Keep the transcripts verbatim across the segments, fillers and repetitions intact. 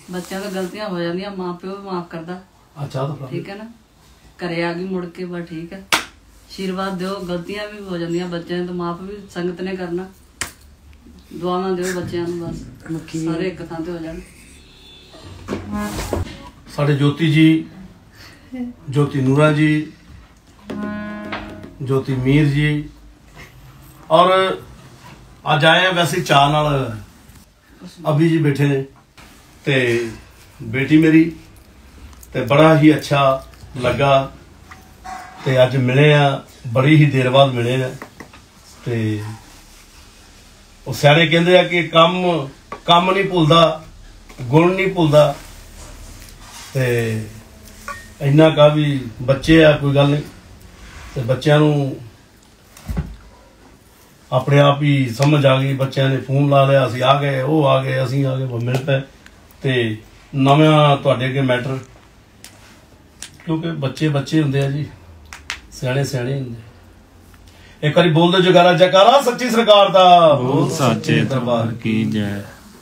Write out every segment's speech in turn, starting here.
बच्चों तो गलतियां हो जाती, माँ प्यो भी माफ करता। अच्छा तो ठीक है ना, घरे आ गई मुड़ के, बस ठीक है। आशीर्वाद दो, गलतियां भी हो जाती बच्चों ने, तो माफ भी संगत ने करना। दुआवां दो बच्चों को, बस सारे एक थां ते हो जाण। साडे ज्योति जी, ज्योति नूरा जी, ज्योति मीर जी, और अज आए हैं वैसे चाह नाल अभी जी बैठे ने, ते बेटी मेरी, ते बड़ा ही अच्छा लगा। ते अज मिले आ, बड़ी ही देर बाद मिले आ। ते ਉਹ ਸਿਆਣੇ ਕਹਿੰਦੇ ਆ ਕਿ ਕੰਮ ਕੰਮ ਨਹੀਂ ਭੁੱਲਦਾ, ਗੁਣ ਨਹੀਂ ਭੁੱਲਦਾ। ਤੇ ਇੰਨਾ ਕਾ ਵੀ ਬੱਚੇ ਆ, ਕੋਈ ਗੱਲ ਨਹੀਂ। ਤੇ ਬੱਚਿਆਂ ਨੂੰ ਆਪਣੇ ਆਪ ਹੀ ਸਮਝ ਆ ਗਈ, ਬੱਚਿਆਂ ਨੇ ਫੋਨ ਲਾ ਲਿਆ, ਅਸੀਂ ਆ ਗਏ, ਉਹ ਆ ਗਏ, ਅਸੀਂ ਆ ਗਏ, ਮਿਲ ਪਏ। ਤੇ ਨਵਾਂ ਤੁਹਾਡੇ ਅੱਗੇ ਮੈਟਰ, ਕਿਉਂਕਿ ਬੱਚੇ ਬੱਚੇ ਹੁੰਦੇ ਆ ਜੀ, ਸਿਆਣੇ ਸਿਆਣੇ ਹੁੰਦੇ। एक बारी बोल दो जगारा जयकारा सच्ची सरकार दा, बोल सच्चे दरबार की जय।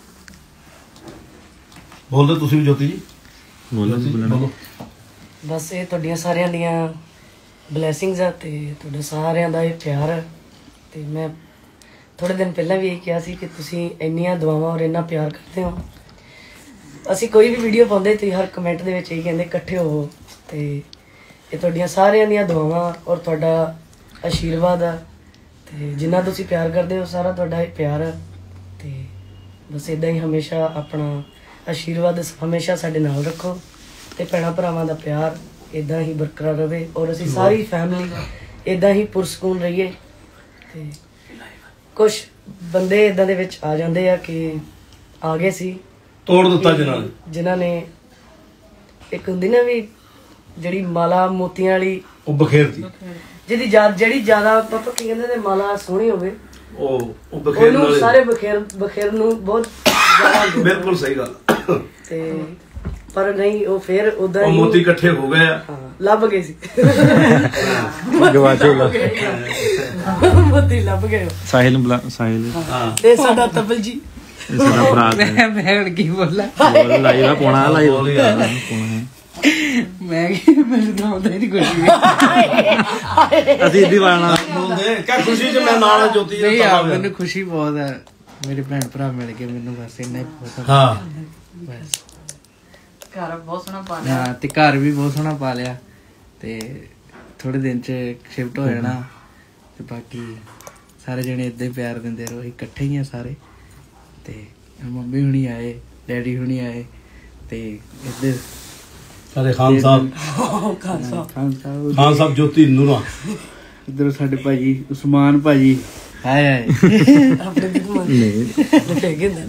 बोल दो तुसी भी ज्योति जी, बोलो बोलो। बस ये तुहाडियां सारियां दियां ब्लैसिंग्स आ ते तुहाडे सारियां दा ये प्यार। ते मैं थोड़े दिन पहला भी यही कहा सी कि तुसी इन्नियां दुआवां और इन्ना प्यार करते हो। असी कोई भी वीडियो पाउंदे ते हर कमेंट दे विच यही कहंदे इकट्ठे होवो। ते ये तुहाडियां सारियां दियां दुआवां और तुहाडा आशीर्वाद आ। ते जिन्ना तुसी प्यार करदे हो, सारा तुहाडा प्यार आ। ते बस इदां ही हमेशा अपना आशीर्वाद हमेशा साडे नाल रखो, ते भैणां भरावां दा प्यार इदां ही बरकरार रहे, और असी सारी फैमिली इदां ही पुरसकून रहिए। ते कुछ बंदे इदां दे विच आ जांदे आ कि आ गए सी तोड़ दित्ता जिन्हां ने जिन्हां ने एक हुंदी ना भी जिहड़ी माला मोतियां वाली ਉਹ ਬਖੇਰਤੀ, ਜਿਹਦੀ ਜਿਹੜੀ ਜ਼ਿਆਦਾ ਪਾਪਾ ਕੀ ਕਹਿੰਦੇ ਨੇ ਮਾਲਾ ਸੋਹਣੀ ਹੋਵੇ, ਉਹ ਉਹ ਬਖੇਰਨ ਉਹਨੂੰ ਵਾਲੇ ਸਾਰੇ ਬਖੇਰ ਬਖੇਰ ਨੂੰ ਬਹੁਤ ਜ਼ਿਆਦਾ ਬਿਲਕੁਲ ਸਹੀ ਗੱਲ। ਤੇ ਪਰ ਨਹੀਂ, ਉਹ ਫੇਰ ਉਦਾਂ ਉਹ ਹੀ ਮੋਤੀ ਇਕੱਠੇ ਹੋ ਗਏ ਆ, ਹਾਂ ਲੱਭ ਗਏ ਸੀ, ਗਵਾਚੇ ਲੱਭ ਮੋਤੀ ਲੱਭ ਗਏ। ਸਾਹਿਲ ਨੂੰ ਬੁਲਾ, ਸਾਹਿਲ ਤੇ ਸਾਡਾ ਤਬਲ ਜੀ, ਇਹ ਸਾਡਾ ਭਰਾ ਹੈ। मैं मैं की बोला ਬੋਲ ਲਾਈਵ ਆ, ਪੋਣਾ ਲਾਈਵ ਪੋਣਾ ਹੈ। मैं मेरे तो आਉਂਦਾ ਹੀ ਨਹੀਂ ਕੁਝ ਵੀ। ਅਸੀਂ ਇੱਦੀ ਵਾਲਣਾ ਬੋਲਦੇ ਕਿਆ ਖੁਸ਼ੀ ਚ ਮੈਂ ਨਾਲ ਜੋਤੀ ਜੀ ਨਹੀਂ ਦਾ ਯਾਰ, ਮੈਨੂੰ ਖੁਸ਼ੀ ਬਹੁਤ ਹੈ, ਮੇਰੇ ਭੈਣ ਭਰਾ ਮਿਲ ਕੇ ਮੈਨੂੰ ਬਸ ਇੰਨਾ ਹੀ ਬਹੁਤ। ਹਾਂ ਬਸ ਘਰ ਬਹੁਤ ਸੋਹਣਾ ਪਾ ਲਿਆ। ਹਾਂ, ਤੇ ਘਰ ਵੀ ਬਹੁਤ ਸੋਹਣਾ ਪਾ ਲਿਆ, ਤੇ ਥੋੜੇ ਦਿਨ ਚ ਸ਼ਿਫਟ ਹੋ ਜਾਣਾ। ਤੇ ਬਾਕੀ ਸਾਰੇ ਜਣੇ ਏਦਾਂ ਹੀ ਪਿਆਰ ਦਿੰਦੇ ਰਹੋ, ਇਕੱਠੇ ਹੀ ਆ ਸਾਰੇ। ਤੇ ਮੰਮੀ ਹੁਣੀ ਆਏ, ਡੈਡੀ ਹੁਣੀ ਆਏ, ਤੇ ਇੱਧਰ ਸਾਡੇ ਖਾਨ ਸਾਹਿਬ, ਖਾਨ ਸਾਹਿਬ ਖਾਨ ਸਾਹਿਬ ਖਾਨ ਸਾਹਿਬ ज्योति ਨੂਰਾ, ਇੱਧਰ ਸਾਡੇ ਭਾਜੀ ਉਸਮਾਨ ਭਾਜੀ ਹਾਏ ਹਾਏ ਆਪਣੇ ਬਿਲਕੁਲ ਨਹੀਂ ਹੈਗੇ ਨੇ।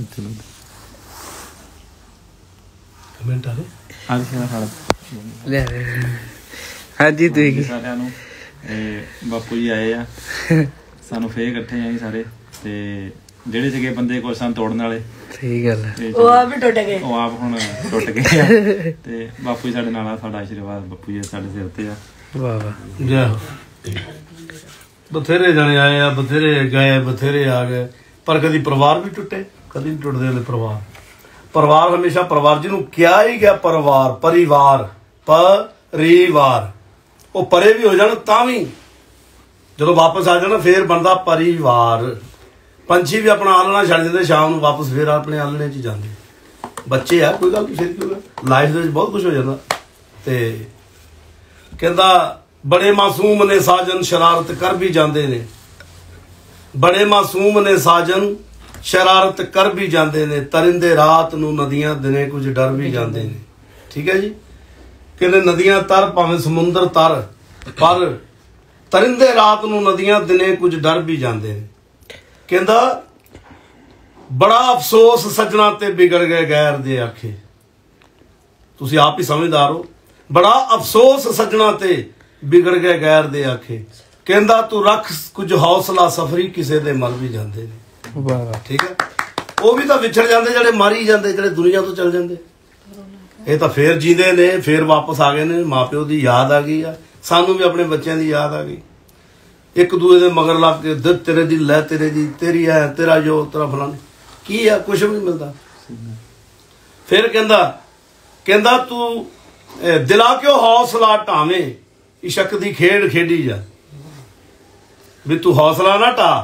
ਕਮੈਂਟ ਆ ਰਹੇ ਆ ਗਿਆ ਸਾਡਾ ਲੈ ਹਾਂਜੀ ਤੁਸੀਂ ਸਾਰਿਆਂ ਨੂੰ। ਇਹ ਬਾਪੂ ਜੀ ਆਏ ਆ, ਸਾਨੂੰ ਫੇਰ ਇਕੱਠੇ ਆਏ ਸਾਰੇ, ਤੇ ਜਿਹੜੇ ਸੀਗੇ ਬੰਦੇ ਕੋਲ ਸਨ ਤੋੜਨ ਵਾਲੇ, ਸਹੀ ਗੱਲ ਹੈ, ਤੇ ਉਹ ਆਪ ਵੀ ਟੁੱਟ ਗਏ, ਉਹ ਆਪ ਹੁਣ ਟੁੱਟ ਗਏ ਆ। ਤੇ ਬਾਪੂ ਜੀ ਸਾਡੇ ਨਾਲ ਆ, ਸਾਡਾ ਆਸ਼ੀਰਵਾਦ ਬਾਪੂ ਜੀ ਸਾਡੇ ਸਿਰ ਤੇ ਆ। ਵਾਹ ਵਾਹ। ਜੈ ਹੋ। ਬਥੇਰੇ ਜਣੇ ਆਏ ਆ, ਬਥੇਰੇ ਗਏ, ਬਥੇਰੇ ਆ ਗਏ, ਪਰ ਕਦੀ ਪਰਿਵਾਰ ਵੀ ਟੁੱਟੇ, ਕਦੀ ਨਹੀਂ ਟੁੱਟਦੇ ਨੇ ਪਰਿਵਾਰ। ਪਰਿਵਾਰ ਹਮੇਸ਼ਾ ਪਰਿਵਾਰ, ਜਿਹਨੂੰ ਕਿਹਾ ਹੀ ਗਿਆ ਪਰਿਵਾਰ, ਪਰਿਵਾਰ ਪਰਿਵਾਰ, ਉਹ ਪਰੇ ਵੀ ਹੋ ਜਾਣ ਤਾਂ ਵੀ ਜਦੋਂ ਵਾਪਸ ਆ ਜਾਣਾ ਫੇਰ ਬਣਦਾ ਪਰਿਵਾਰ। ਪੰਛੀ ਵੀ ਆਪਣਾ ਆਲਣਾ ਛੱਡ ਦਿੰਦੇ, ਸ਼ਾਮ ਨੂੰ ਵਾਪਸ ਫੇਰ ਆਪਣੇ ਆਲਣੇ 'ਚ ਜਾਂਦੇ। ਬੱਚੇ ਆ, ਕੋਈ ਗੱਲ ਨਹੀਂ, ਫਿਰ ਕਿਉਂ ਲਾਈਫ ਦੇ ਵਿੱਚ ਬਹੁਤ ਕੁਝ ਹੋ ਜਾਂਦਾ। ਤੇ ਕਹਿੰਦਾ ਬੜੇ ਮਾਸੂਮ ਨੇ ਸਾਜਨ ਸ਼ਰਾਰਤ ਕਰ ਵੀ ਜਾਂਦੇ ਨੇ, ਬੜੇ ਮਾਸੂਮ ਨੇ ਸਾਜਨ ਸ਼ਰਾਰਤ ਕਰ ਵੀ ਜਾਂਦੇ ਨੇ, ਤਰਿੰਦੇ ਰਾਤ ਨੂੰ ਨਦੀਆਂ ਦਿਨੇ ਕੁਝ ਡਰ ਵੀ ਜਾਂਦੇ ਨੇ। ਠੀਕ ਹੈ ਜੀ, ਕਹਿੰਦੇ ਨਦੀਆਂ ਤਰ ਭਾਵੇਂ ਸਮੁੰਦਰ ਤਰ, ਪਰ ਤਰਿੰਦੇ ਰਾਤ ਨੂੰ ਨਦੀਆਂ ਦਿਨੇ ਕੁਝ ਡਰ ਵੀ ਜਾਂਦੇ ਨੇ। ਕਹਿੰਦਾ ਬੜਾ ਅਫਸੋਸ ਸੱਜਣਾ ਤੇ ਵਿਗੜ ਗਏ ਗੈਰ ਦੇ ਆਖੇ। ਤੁਸੀਂ ਆਪ ਹੀ ਸਮਝਦਾਰ ਹੋ। ਬੜਾ ਅਫਸੋਸ ਸੱਜਣਾ ਤੇ ਵਿਗੜ ਗਏ ਗੈਰ ਦੇ ਆਖੇ। ਕਹਿੰਦਾ ਤੂੰ ਰੱਖ ਕੁਝ ਹੌਸਲਾ, ਸਫਰੀ ਕਿਸੇ ਦੇ ਮਰ ਵੀ ਜਾਂਦੇ ਨੇ। ਵਾਹ ਵਾਹ। ਠੀਕ ਹੈ, ਉਹ ਵੀ ਤਾਂ ਵਿਛੜ ਜਾਂਦੇ, ਜਿਹੜੇ ਮਾਰੀ ਜਾਂਦੇ, ਜਿਹੜੇ ਦੁਨੀਆ ਤੋਂ ਚਲ ਜਾਂਦੇ। ਇਹ ਤਾਂ ਫੇਰ ਜੀਂਦੇ ਨੇ, ਫੇਰ ਵਾਪਸ ਆ ਗਏ ਨੇ। ਮਾਂ ਪਿਓ ਦੀ ਯਾਦ ਆ ਗਈ ਆ, ਸਾਨੂੰ ਵੀ ਆਪਣੇ ਬੱਚਿਆਂ ਦੀ ਯਾਦ ਆ ਗਈ। ਇੱਕ ਦੂਏ ਦੇ ਮਗਰ ਲੱਗ ਕੇ ਦ ਤੇਰੇ ਦੀ ਲੈ, ਤੇਰੇ ਦੀ, ਤੇਰੀ ਹੈ, ਤੇਰਾ ਜੋ, ਤੇਰਾ ਫਲਾਣੇ, ਕੀ ਆ, ਕੁਛ ਵੀ ਨਹੀਂ ਮਿਲਦਾ। ਸਹੀ ਗੱਲ। ਇਹ ਤਾਂ ਫੇਰ ਜੀਂਦੇ ਨੇ, ਫੇਰ ਵਾਪਸ ਆ ਗਏ ਨੇ। ਮਾਂ ਪਿਓ ਦੀ ਯਾਦ ਆ ਗਈ। ਇੱਕ ਦੂਏ ਦੇ ਮਗਰ ਲੱਗ ਕੇ ਦ ਤੇਰੇ ਦੀ, ਤੇਰੀ ਹੈ, ਤੇਰਾ ਜੋ, ਤੇਰਾ ਫਲਾਣੇ, ਕੀ ਆ, ਕੁਛ ਵੀ ਨਹੀਂ ਮਿਲਦਾ। फिर कहंदा कहंदा तू दिला क्यों हौसला ढावें इशक दी खेड खेडी जा, भी तू हौसला ना ढा,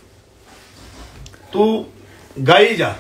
तू गाई जा।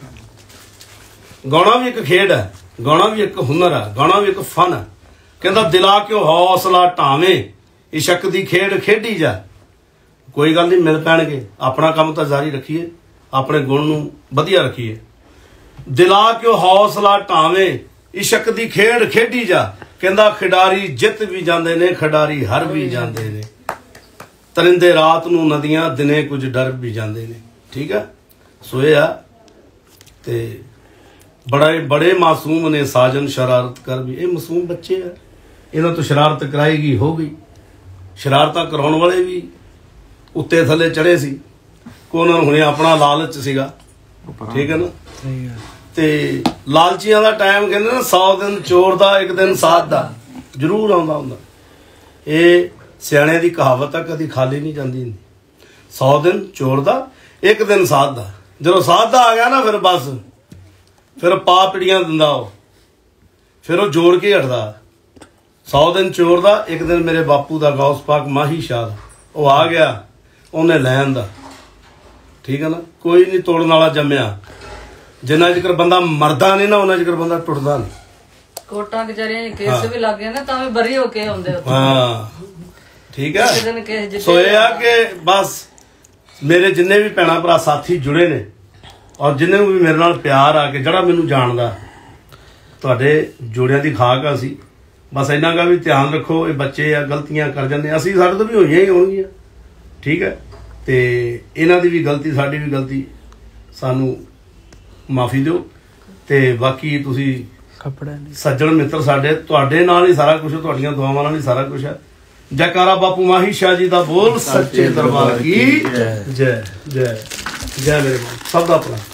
गाना भी एक खेड है, गाना भी एक हुनर है, गाना भी एक फन है। कहंदा दिला क्यों हौसला ढावें इशक दी खेड खेडी जा। कोई गल नहीं, मिल पैणगे, अपना काम तो जारी रखिए, अपने गुण नूं वधिया रखिए। दिला क्यों हौसला ढावें इशक दी खेड खेडी जा। कहंदा खिडारी जित भी जांदे ने, खिडारी हार भी जांदे ने, तरिंदे रात नूं नदियां दिने कुछ डर भी जांदे ने। ठीक है, सोया ते बड़े बड़े मासूम ने साजन शरारत कर भी। ये मासूम बच्चे है, इन्हों तो शरारत कराएगी हो गई। शरारतां कराउण वाले भी उत्ते थले चढ़े सी, को उन्होंने हुणे अपना लालच सीगा। ठीक है ना, ते लालचियां दा टाइम कहंदे ना सौ दिन चोर दा एक दिन साध दा जरूर आउंदा हुंदा। ये सियाणे दी कहावत है, कदी खाली नहीं जांदी। सौ दिन चोर दा एक दिन साध दा, जदों साध दा आ गया ना फिर बस फिर पा पिड़ियां दिंदा ओ, फिर वो जोड़ के हटदा। सौ दिन चोर दा एक दिन मेरे बापू दा गौस पाक माही शाह दा वो आ गया, उन्हें लैन दा। ठीक है ना, कोई नहीं तोड़न वाला जम्मिया। जिन्ना जिकर बंदा मरदा नहीं ना उन्ना जिकर बंदा टुटदा नहीं। कोटा कचहरियां केस हाँ। भी लग गए ना तां भी बरी होके आउंदे उत्थे। हाँ ठीक है, सो ये आ कि बस मेरे जिन्ने भी भैणा भरा साथी जुड़े ने और जिन्ने भी मेरे नाल प्यार आ के जड़ा मैनू जानदा, तुहाडे जोड़ियां दी खाक आ सी। बस इन्ना का भी ध्यान रखो, ये बच्चे आ गलतियां कर जांदे, असीं साडे तो भी होईयां ही होणगीਆਂ। ठीक है, ते इन्हां दी भी गलती साडी भी गलती, सानू माफी दिओ। ते बाकी तुसीं सज्जण मित्र साडे, तुहाडे नाल ही सारा कुछ, तुहाडीआं दुआवां नाल ही सारा कुछ है। जयकारा बापू माही शाह जी दा बोल, सच्चे दरबार की जय जय जय। मेरे सब दा भरा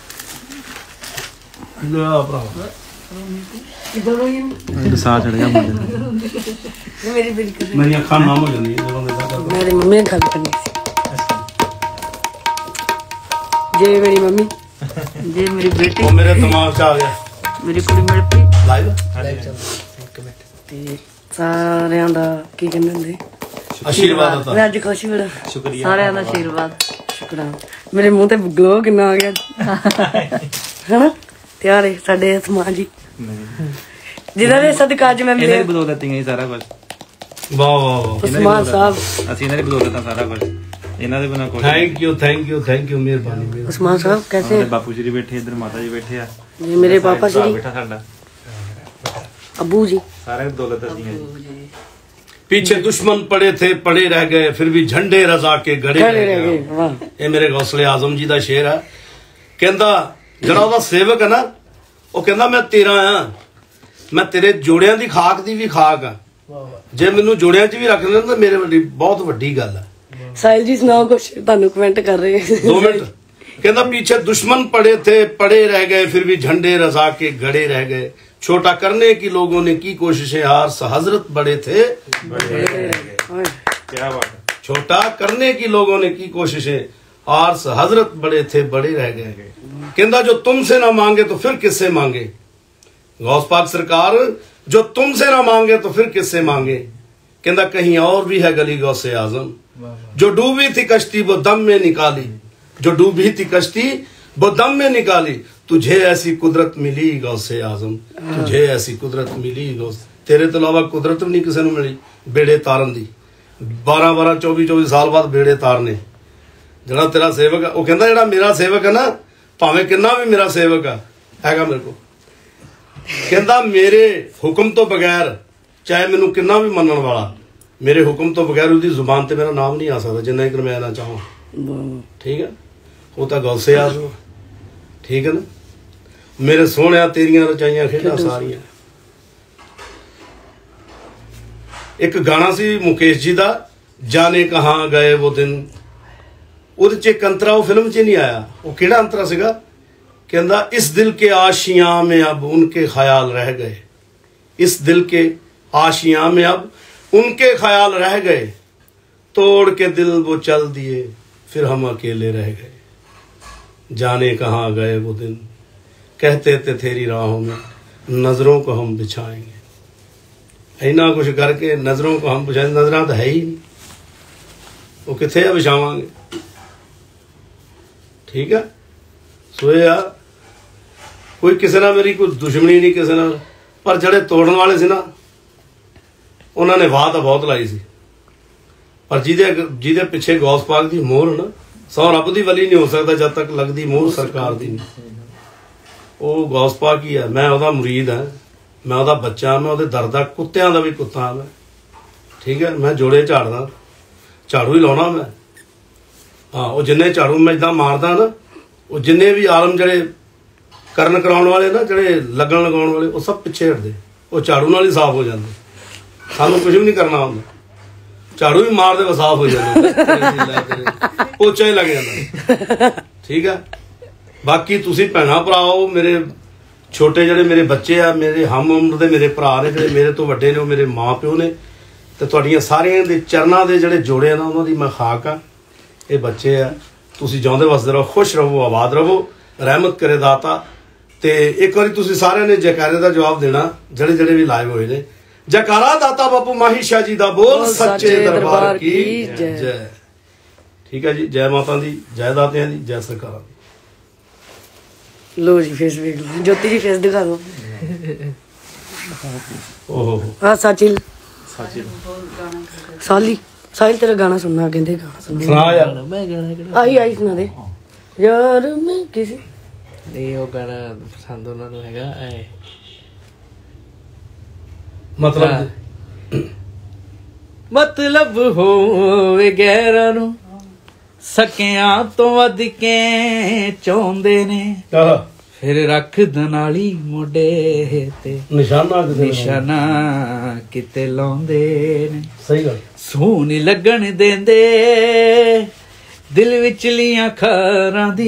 साह चढ़ गया मेरी बिल्कुल मेरी अखां नाम हो जांदी है बंदे दा करदा। मेरी मम्मी ने गल करनी सी। जे मेरी मम्मी, जे मेरी बेटी, वो मेरे दिमाग च आ गया, मेरी कुड़ी मिल पई लाइव ਤੇ ਸਾਰਿਆਂ ਦਾ ਕੀ ਕਹਿੰਦੇ ਹੁੰਦੇ आशीर्वाद होता। ਮੈਂ ਅੱਜ ਖੁਸ਼ ਬੜਾ, शुक्रिया ਸਾਰਿਆਂ ਦਾ ਆਸ਼ੀਰਵਾਦ। ਸ਼ੁਕਰਾਨਾ। ਮੇਰੇ ਮੂੰਹ ਤੇ ਗਲੋ ਕਿੰਨਾ ਆ ਗਿਆ ਹਨਾ। ਤਿਆਰ ਹੈ ਸਾਡੇ ਸਮਾਜ ਜੀ ਜਿਹਨਾਂ ਦੇ ਸਦਕਾ ਅੱਜ ਮੈਂ ਇਹਨਾਂ ਮਿਲਿਆ। ਦੀ ਬਦੌਲਤ ਹੀ ਹੈ ਸਾਰਾ ਕੁਝ। ਵਾਹ ਵਾਹ ਵਾਹ, ਉਸਮਾਨ ਸਾਹਿਬ, ਅਸੀਂ ਇਹਨਾਂ ਦੀ ਬਦੌਲਤ ਆ ਸਾਰਾ ਕੁਝ, ਇਹਨਾਂ ਦੇ ਬਿਨਾਂ ਕੁਝ। Thank you thank you thank you, मेहरबानी मेहरबानी। उस्मान साहब कैसे हैं? बापू जी बैठे, इधर माता जी बैठे आ, ये मेरे पापा जी, बैठा साडा अबू जी, सारे बदौलत दी है जी। पीछे दुश्मन पड़े थे पड़े रह गए, फिर भी झंडे रजा के गड़े रह खड़े रह गए। गए। वाह, ये मेरे गौसले आजम जी दा शेर है। कहंदा जड़ा ओदा सेवक है ना, वो कहंदा मैं तेरा हां, मैं तेरे जोड़ियां दी खाक दी भी खाक हां। जे मैनू जोड़ियां च भी रख लेन तो मेरे वड्डी बहुत वड्डी गल है। साहिल जी सुनाओ कुछ, तानू कमेंट कर रहे हैं। दो मिनट। कहंदा पीछे दुश्मन पड़े थे पड़े रह गए, फिर भी झंडे रजा के गड़े रह गए। छोटा करने की लोगों ने की कोशिशें, हार हजरत बड़े थे बड़े रह गए। क्या बात है। छोटा करने की लोगों ने की कोशिशें, आर्स हजरत बड़े थे बड़े रह गए। कहंदा जो तुमसे ना मांगे तो फिर किससे मांगे। गौस पाक सरकार जो तुमसे ना मांगे तो फिर किससे मांगे। कहंदा कहीं और भी है गली गौसे आजम, जो डूबी थी कश्ती वो दम में निकाली, जो डूबी थी कश्ती वो दम में निकाली। तुझे ऐसी कुदरत मिली गौसे आजम, तुझे ऐसी कुदरत मिली गौस, तेरे तो अलावा कुदरत भी नहीं किसी को मिली बेड़े तारन दी। बारह बारह चौबी चौबी साल बाद बेड़े तारने। जड़ा तेरा सेवक है, वो कहंदा जड़ा मेरा सेवक है ना, भावें किन्ना भी मेरा सेवक है हैगा मेरे को, कहंदा मेरे हुक्म तो बगैर चाहे मैनू किन्ना भी मनन वाला, मेरे हुक्म तो बगैर उसकी जुबान ते मेरा नाम नहीं आ सकता जिन्ना कि मैं ना चाहूँ। ठीक है, वो तो गौसे आजम। ठीक है ना, मेरे सोहणिया तेरियां रचाइयां खेडां सारियां। एक गाना सी मुकेश जी दा, जाने कहाँ गए वो दिन, ਉਹਦੇ ਚ ਇੱਕ ਅੰਤਰਾ ਉਹ ਫਿਲਮ ਚ नहीं आया, वो ਕਿਹੜਾ ਅੰਤਰਾ ਸੀਗਾ। कहंदा इस दिल के आशियां में अब उनके ख्याल रह गए, इस दिल के आशियां में अब उनके ख्याल रह गए, तोड़ के दिल वो चल दिए फिर हम अकेले रह गए। जाने कहाँ गए वो दिन, कहते थे तेरी राहों में नजरों को हम बिछाएंगे। इन्ना कुछ करके नजरों को हम बिछाएंगे, नजर तो है ही नहीं, वो किथे बिछावांगे। ठीक है, सो आ कोई किसी ना मेरी कोई दुश्मनी नहीं किसी ना, पर जड़े तोड़न वाले सी ना उन्होंने वाह तो बहुत लाई सी, पर जिदे जिदे पिछे गौस पाक दी मोहर ना, सौ रब दी वली नहीं हो सकता जब तक लगती मोहर सरकार दी नहीं। वो गौस पाक ही है, मैं वह मुरीद हाँ, मैं वह बच्चा, मैं वो दर दा कुत्तियां का भी कुत्ता हाँ मैं। ठीक है, मैं जोड़े झाड़दा, झाड़ू ही लाना मैं। हाँ, वो जिन्ने झाड़ू मैं इदा मारदा ना, वो जिन्ने भी आलम जड़े करन कराउण वाले ना, जड़े लगन लगाउण वाले, वो सब पिछे हटदे, वो झाड़ू नाल ही साफ हो जाते। सानू कुछ भी नहीं करना होंदा, झाड़ू भी मार दे साफ हो जाते, पोचा ही लग जाता। ठीक है, बाकी तुसी भैणा भराओ, मेरे छोटे जड़े मेरे बच्चे आ, मेरे हम उम्र दे मेरे भरा ने, जड़े मेरे तो वड्डे ने, वो मेरे माँ प्यो ने, ते तुहाडियां सारियां दे चरनां दे जड़े जोड़े आ ना, उन्हां दी मैं खाक आ। ये बच्चे आ, तुसी जिउंदे वसदे रहो, खुश रहो, आबाद रहो, रहमत करे दाता। ते एक बारी तुसी सारियां ने जयकारे दा जवाब देना, जड़े जड़े भी लाइव होए ने। जयकारा दाता बापू माही शाह जी दा बोल, सच्चे दरबार की जय। ठीक है जी, जय माता दी, जय दातियां दी, जय सरकारां दी। लो जी फेस देख लो, ज्योति जी फेस दिखा दो। ओहो हाँ साचिल, साली साहिल तेरा गाना सुनना, कहते गाना सुनना। सुना यार, मैं गाना आई आई सुना दे यार, मैं किसी नहीं, वो गाना पसंद उन्होंने हैगा ऐ मतलब मतलब होवे गैरां नूं सकियां तो वध के चाहुंदे ने, आह, फिर रख दनाली मोडे ते निशाना किते निशाना किते लाउंदे ने। सही गल, सूह नी लगन देंदे दिल विचलियां खारां दी,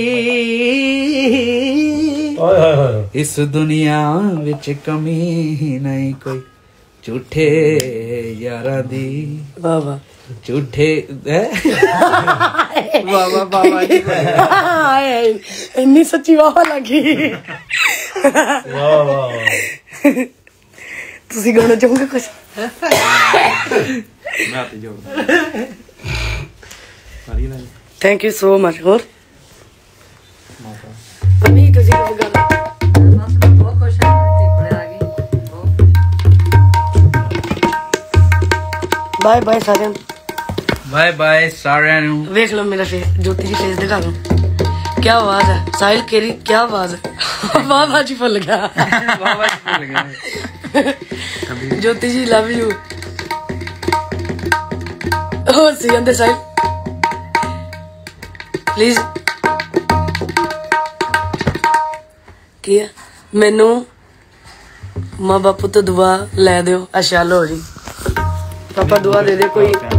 हाय हाय हाय, इस दुनिया विच कमी नहीं कोई झूठे यारां दी। वाह वाह, झूठे वाह वाह वाह जी, इन्नी सच्ची वाह लगी। वाह वाह। ਤੁਸੀਂ ਗਾਣਾ ਚਾਹੋਗੇ ਕੁਝ? ਮੈਂ ਤੇ ਜੋੜਦਾ ਸਾਰੀ ਲੈ ਥੈਂਕ ਯੂ ਸੋ ਮਚ। ਹੋਰ ਨਹੀਂ ਤੁਸੀਂ ਕੋਈ ਗੱਲ ਬਸ ਮੈਂ ਬਹੁਤ ਖੁਸ਼ ਹਾਂ ਤੇ ਕੋਲੇ ਆ ਗਈ, ਬਹੁਤ ਖੁਸ਼। ਬਾਏ ਬਾਏ ਸਾਰਿਆਂ ਨੂੰ, ਬਾਏ ਬਾਏ ਸਾਰਿਆਂ ਨੂੰ। ਵੇਖ ਲਓ ਮੇਰਾ ਫੇਸ, ਜੋਤੀ ਜੀ ਫੇਸ ਦਿਖਾ ਦੋ। क्या आवाज है साहिल केरी, क्या आवाज है। वाह वाह जी फुल गया, वाह वाह जी फुल गया। Jyoti ji love you. और सी आंदे साहिल प्लीज क्या मैनू माँ बापू तो दुआ लै दियो। अच्छा लो जी पापा दुआ दे दे कोई।